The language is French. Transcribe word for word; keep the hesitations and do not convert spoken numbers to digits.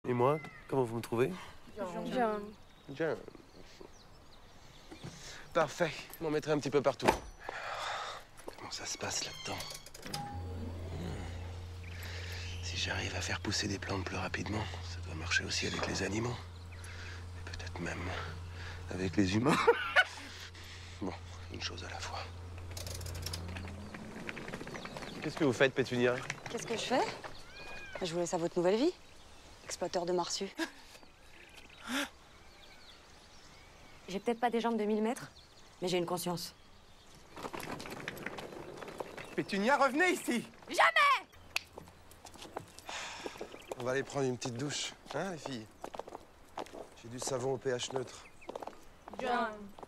Et moi, comment vous me trouvez? Bien. Bien. Parfait. On m'en mettrait un petit peu partout. Comment ça se passe là-dedans? Hmm. Si j'arrive à faire pousser des plantes plus rapidement, ça doit marcher aussi avec les animaux. Et peut-être même avec les humains. Bon, une chose à la fois. Qu'est-ce que vous faites, Pétunia? Qu'est-ce que je fais? Je vous laisse à votre nouvelle vie. Exploiteur de marsupes. J'ai peut-être pas des jambes de mille mètres, mais j'ai une conscience. Pétunia, revenez ici! Jamais! On va aller prendre une petite douche, hein, les filles? J'ai du savon au pH neutre. John.